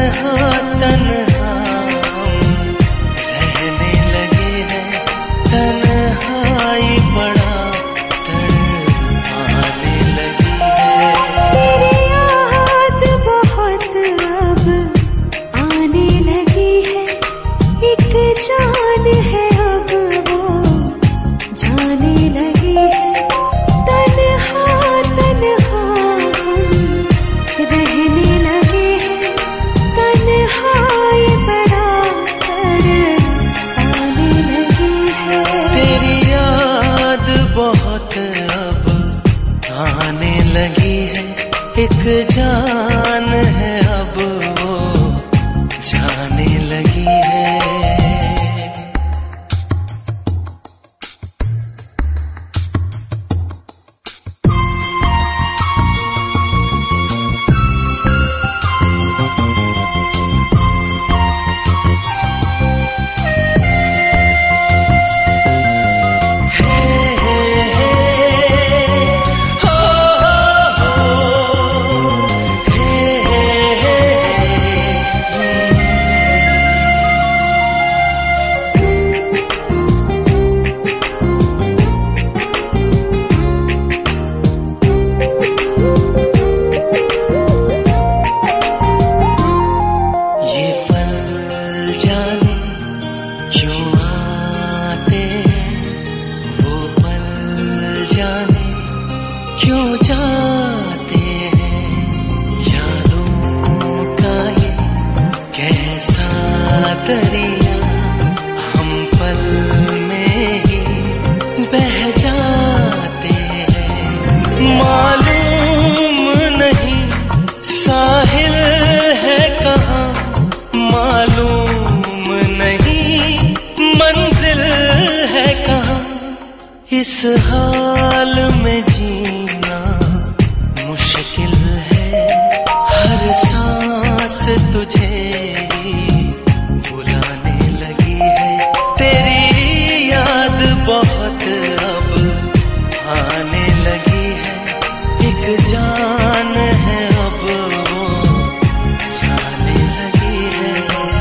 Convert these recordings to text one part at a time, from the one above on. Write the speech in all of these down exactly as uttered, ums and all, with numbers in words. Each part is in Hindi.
तन्हा तन्हा हम रहने लगे हैं, तन्हाई बड़ा तड़पाने लगी है। तेरी याद बहुत अब आने लगी है, एक जान है अब वो जाने लगी है। तन्हा तन्हा हम रहने लगे हैं, तन्हाई बड़ा तड़पाने लगी है। तेरी याद बहुत अब आने लगी है, एक जान है अब वो जाने लगी है। क्यों जाते हैं, यादों का ये कैसा दरिया हम पल में ही बह जाते हैं। मालूम नहीं साहिल है कहाँ, मालूम नहीं मंजिल है कहाँ। इस हाल में जीना मुश्किल है, हर सांस तुझे ही बुलाने लगी है। तेरी याद बहुत अब आने लगी है, एक जान है अब वो जाने लगी है।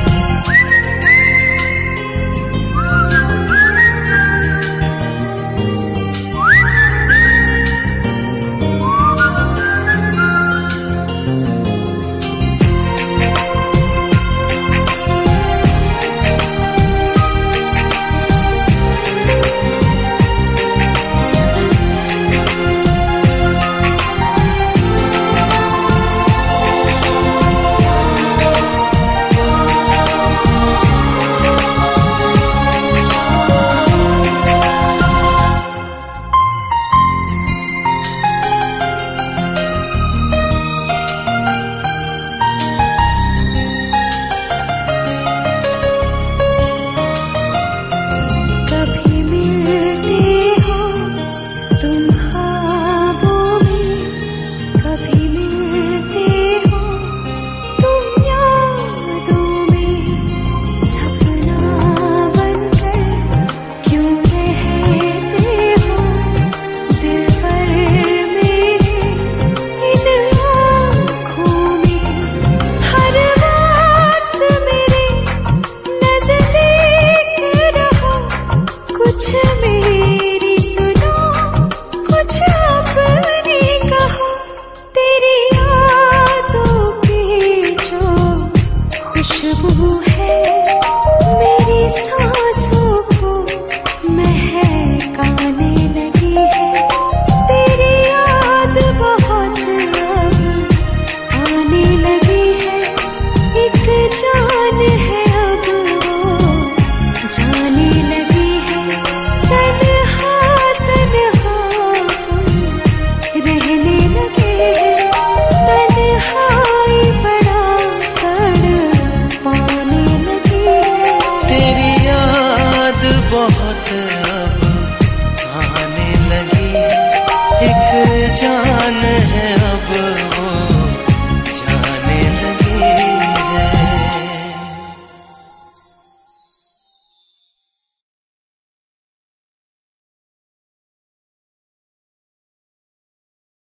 कुछ मेरी सुनो, कुछ अपनी कहो। तेरी यादों की जो खुशबू है मेरी सांसों को महकाने लगी है। तेरी याद बहुत अब आने लगी है, एक जान है अब वो जाने लगी है। तन्हा तन्हा हम रहने लगे हैं, तन्हाई बड़ा तड़पाने लगी है। तेरी याद बहुत अब आने लगी, एक जान है अब